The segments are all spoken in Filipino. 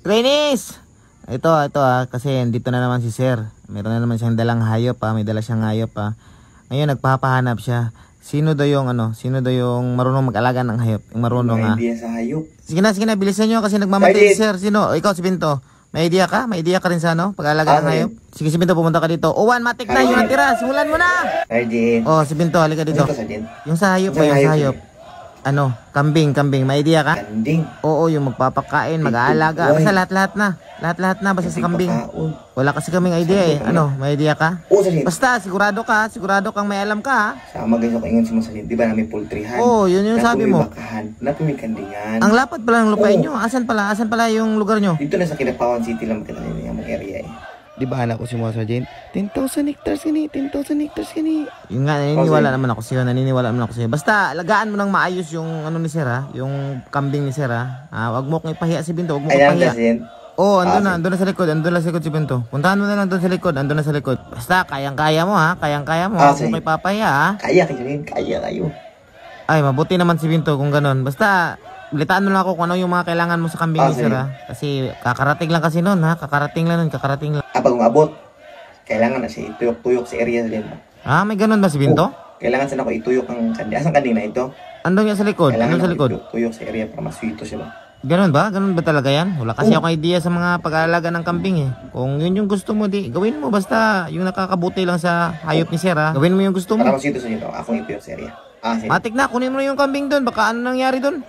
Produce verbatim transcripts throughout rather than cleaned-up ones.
Trainees! Ito, ito ah, kasi dito na naman si Sir. Meron na naman siyang dalang hayop pa, may dala siyang hayop pa. Ngayon nagpapahanap siya. Sino daw yung ano, sino daw yung marunong mag-alaga ng hayop? Yung marunong ah. May idea sa hayop. Sige na, sige na, bilisan nyo kasi nagmamatay si Sir. Sino? O, ikaw si Pinto. May idea ka? May idea ka rin sa ano? Pag-alaga ng hayop? Sige si Pinto, pumunta ka dito. O, one, matik na yung natira. Simulan mo na! Sergeant. O, si Pinto, halika dito. Yung sa hayop ba, yung sa hayop? Ano? Kambing, kambing. May idea ka? Kambing? Oo, yung magpapakain, mag-aalaga. Basta lahat-lahat na. Lahat-lahat na, basta sa kambing. Wala kasi kaming idea eh. Ano? May idea ka? Oo, Sergeant. Basta, sigurado ka. Sigurado kang may alam ka ha. Sama guys ako ingon si Masalin. Di ba namin poultryhan? Oo, yun yung sabi mo. Napumi kandingan. Ang lapad pala ng lupain nyo. Asan pala? Asan pala yung lugar nyo? Dito na sa Kinapawan City lang makita nyo yung area eh. Di ba anak ko si mga Sergeant? ten thousand hectares kini, ten thousand hectares kini. Yung nga, naniniwala naman ako sa'yo, naniniwala naman ako sa'yo. Basta, alagaan mo nang maayos yung ano ni Sir ha, yung kambing ni Sir ha. Ah, wag mo kong ipahiya si Binto, wag mo kong ipahiya. Oo, oh, andun na, andun na sa likod, andun na sa likod si Binto. Puntahan mo na lang doon sa likod, andun na sa likod. Basta, kayang-kaya mo ha, kayang-kaya mo, wag mo kong ipapahiya ha. Kaya kayo rin, kaya kayo. Ay, mabuti naman si Binto kung ganun. Basta, balitaan mo lang ako kung ano yung mga kailangan mo sa kambing ni Sir ha. Kasi, kakarating lang kasi noon ha, kakarating lang nun, kakarating lang. Ah, pag umabot, kailangan na siya ituyok-tuyok sa area din. Ah, may ganun ba si Binto? Oh, kailangan sana ko ituyok ang kandi. Asan kandi na ito? Andun yan sa likod, kailangan andun sa likod. Tuyok sa area para maswito siya ba? Ganun ba? Ganun ba talaga yan? Wala kasi oh. akong idea sa mga pag-aalaga ng kambing eh. Kung yun yung gusto mo, di gawin mo. Basta yung nakakabuti lang sa hayop ni Sir ha. Gawin mo yung gusto mo. Para maswito sa inyo, akong ituyok sa area. Ah, sige. Matik na, kunin mo na yung kambing doon. Baka ano nangyari doon?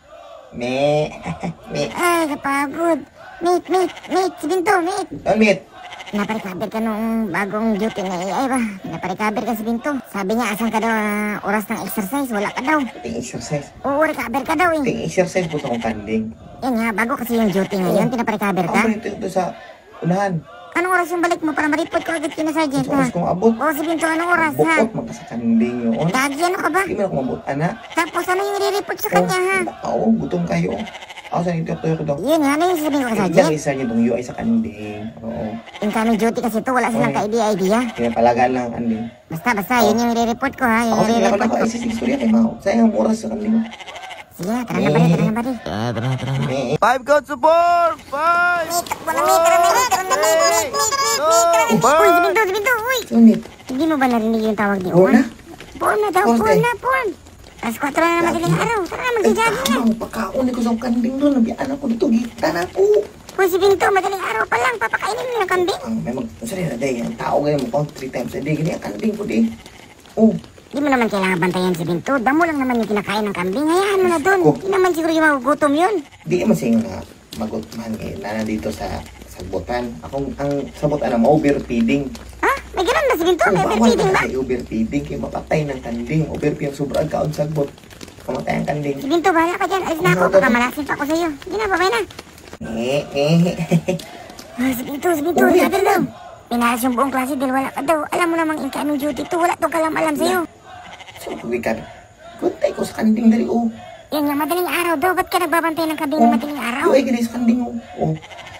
Me, me. Ay, kapagod. Mate, mate, mate, si Binto, mate. Oh, mate. Naparikaber ka nung bagong duty na A I ba? Naparikaber ka si Binto. Sabi niya, asan ka daw uh, oras ng exercise? Wala ka daw. Ting exercise? Oo, rikaber ka daw eh. Ting exercise po sa kong kanding. Yan nga, bago kasi yung duty ngayon, pinaparikaber ka. Ako ito ito sa unahan. Anong oras yung balik mo para ma-report ko agad kina Sergeant ha? Oras kong abot. Oo, si Binto, anong oras ha? Bukot magka sa kanding yun. Gagi, ano ka ba? Hindi mo na kumabot, anak. Tapos ano yung i-report sa kanya ha? Oo, gutom kayo. Ako saan ito ko daw. Yun nga, ano yung sasabihin ko ka Sergeant? Ilagay sa inyo itong U I sa kanding. Oo. Incoming duty kasi ito, wala silang ka-idea-idea. Pinapalagaan lang ang kanding. Basta, basta, yun yung i-report ko ha. Yun Ako yung sige, ako i-report ko. naka-isisig story ay mao. Sayang ang oras sa kanding. Sige na, tara na ba rin, tara na ba rin. Tara, tara, tara. Five codes support! Five! Wala may, tara na, tara na, mate, mate, mate, mate, mate. Uy, si Binto, si Binto, uy. Sunit. Hindi mo ba narinig yung tawag ni Oo Juan? na. Porn na daw, porn na, porn. Alas kwatro na na madaling araw. Tara na, magja-jogging na. Ay, pagkaon ko sa kanding doon. Nabiyaan ako dito. Gita na ako. Uy, si Binto, madaling araw pa lang. Papakainin mo ng kambing. Ang may mag... Sorry na, day. Ang tao ganyan mo count three times a day. Ganyan ang kanding ko, day. Oh. Di mo naman kailangan bantayan si Binto. Damo lang naman yung kinakain ng kambing. Hayaan mo na doon. Di naman siguro yung magugutom yun. Di naman siya nga magutman eh. Nana dito sa sabutan. Akong ang sabutan na ma-overfeeding. Ha? May ganun ba si Binto? May bawal overfeeding na ba? kasi overfeeding. Kaya mapatay ng kanding. Overfeeding sobrang kaon sagbot. Kamatay ang kanding. Si Binto, bahala ka dyan. Alis na ako. Baka malasin pa ako sa'yo. Hindi na, babay na. Eh, eh. Ah, si Binto, si Binto. Sabi daw. Pinalas yung buong klase dahil wala ka daw. Alam mo namang incoming duty to. Wala tong kalam-alam sa'yo. So, pagwikan. Guntay ko sa kanding dali, oh. Yan nga, madaling araw daw. Ba't ka nagbabantay ng kambing na madaling araw? Yung ay ganyan sa kanding, oh. Oh.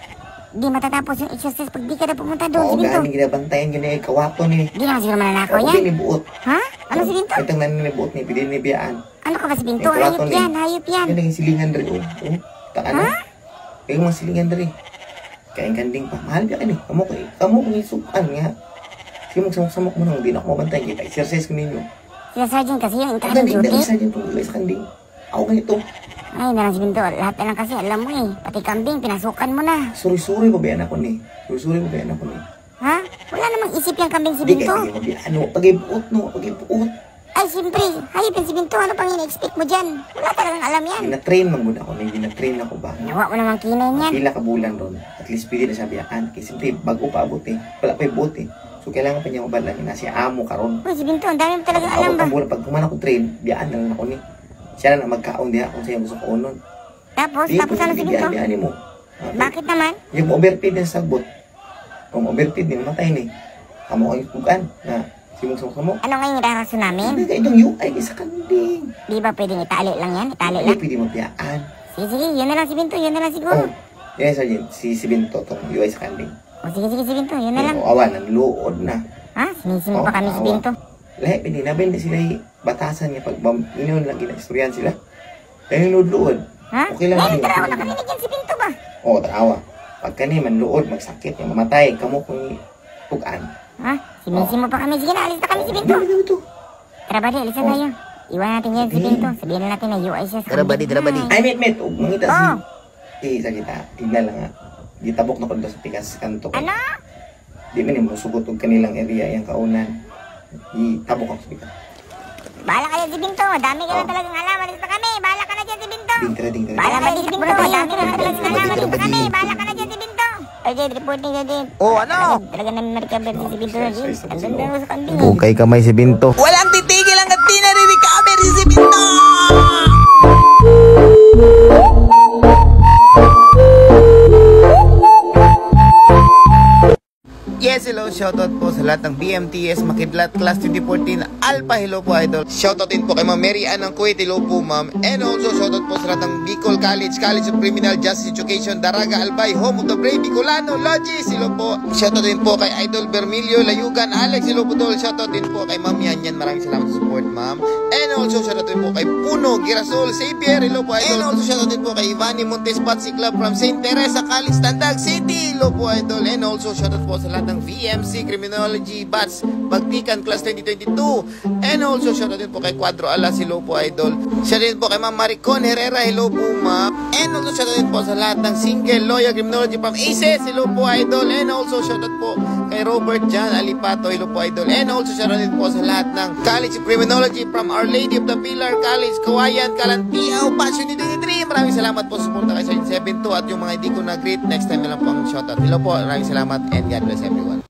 Di matatapos yung exercise pag di ka na pumunta doon, Oo, si Binto. gani ginabantayan ganyan ay kawato ni. Di naman siguro mananakaw Oo, yan. di ni buot. Ha? Ano si Binto? Itong naninibuot ni, pwede ni biyaan. Ano ka ba si Binto? Ay, kawato Hayop ni. yan, hayop yan. Yan ang silingan dali, oh. Oh, taan Ha? na. Kaya mga silingan dali. Kaya ang kanding pa. Mahal ka ni. Kamu ko, kamu ko isukan nga. Sige magsamok-samok mo nang, hindi na ako mabantayan. Kita, exercise ko ninyo. Sila Sergeant kasi yung Ang incoming kanding, duty. dali sa dyan itong ilay sa kanding. Ako ganito. Ay, nalang si Binto. Lahat na lang kasi alam mo eh. Pati kambing, pinasukan mo na. Suri-suri pa bayan ako ni. Suri-suri pa bayan ako ni. Ha? Wala namang isip yung kambing si Hindi Binto. kaya mabiyan. Ano, pag-ibuot no, pag-ibuot. Ay, siyempre. Hayop yan si Binto. Ano pang ina-expect mo dyan? Wala talagang alam yan. Gina-train man muna ako. Gina-train ako ba? Nawa mo namang kinay niyan. Pila ka bulan ron. At least pwede na siya biyaan. Kasi siyempre, bago pa abot eh. Wala pa ibot eh. So, kailangan pa niya mabalan na si amo karon. Uy, si Binto. Ang dami mo talagang alam Abot ba? ang bulan. Pag kumana ko train, biyaan na lang ako ni. Siya na na magkaon diha kung siya gusto ko unon. Tapos, tapos ano si Binto? Biyaan mo. Bakit naman? Yung overfeed na sagbot. Kung overfeed din, matay ni. Kamo ko yung tugan na simong-simong. Ano nga yung rason namin? Hindi ka itong U I sa kanding. Di ba pwedeng itali lang yan? Itali Hindi lang? pwede mabiyaan. Sige, sige. Yun na lang si Binto. Yun na lang siguro. Oh, yan sa si si Binto tong U I sa kanding. O sige, sige si Binto. Yun na lang. O, awan, ang luod na. Ha? Sinisimo pa kami si awa. Binto. Lahat, pininabil na sila yung batasan niya pag iniwan lang gina-istoryan sila. Kaya yung luod-luod. Ha? Okay lang Ngayon, yun. tara ako nakarinig yan si Binto ba? O, tarawa. Pagka ni manluod, magsakit, yung mamatay, kamo kung pugaan. Ha? Simisin mo pa kami. Sige na, alis na kami si Binto. Dami kami to. Tara, buddy, alis na tayo. Iwan natin yan si Binto. Sabihin na natin na U I siya sa Tara, buddy, tara, buddy. Ay, met, met. Huwag mangita si... Oh. Eh, sa kita. Tignan lang ha. Gitabok na ko doon sa pikas kanto ko. Ano? Di man yung musugot og kanilang area yung kaunan. Gitabok ako sa pikas. Bahala ka dyan si Binto. Dami ka na talagang alam. Alis na kami. Bahala ka na dyan si Binto. Dingtara, dingtara. Bahala ka dyan si Binto. Dami ka na talagang alam. Alis na kami. Bahala ka na dyan si Binto. Ajay, reporting ka din. Oh, ano? Talaga namin ma-recover si Binto na din. Andun na sa kambing. Bukay kamay si Binto. Walang titigil hanggat di nare-recover si Binto! Yes, hello, shoutout po sa lahat ng B M T S Makidlat Class twenty fourteen Alpha, hello po idol. Shoutout din po kay Ma'am Mary Ann ng Kuwait, hello po ma'am. And also shoutout po sa lahat ng Bicol College, College of Criminal Justice Education, Daraga Albay, Home of the Brave, Bicolano, Logis, hello po. Shoutout din po kay Idol Bermilio, Layugan, Alex, hello po tol. Shoutout din po kay Ma'am Yan Yan, maraming salamat sa support ma'am. And also shoutout din po kay Puno, Girasol, Xavier, hello po idol. And also shoutout din po kay Ivani Montes Patsy Club from Saint Teresa College, Tandag City, hello po idol. And also shoutout po sa lahat ng V M C Criminology Batch Bagtikan Class twenty twenty-two. And also shoutout din po kay Cuadro Alas, hello po idol. Shoutout din po kay Ma'am Maricon Herrera, hello po ma'am. And also shoutout din po sa lahat ng single lawyer criminology from A C E S, hello po idol. And also shoutout po kay Robert Jan Alipato, hello po idol. And also shoutout din po sa lahat ng College of Criminology from Our Lady of the Pillar College, Kawayan, Kalantiaw, Batch twenty twenty-three. Maraming salamat po sa suporta kay Sergeant seven two at yung mga hindi ko na-greet, next time na lang po ang shoutout. Hello po, maraming salamat and God bless everyone.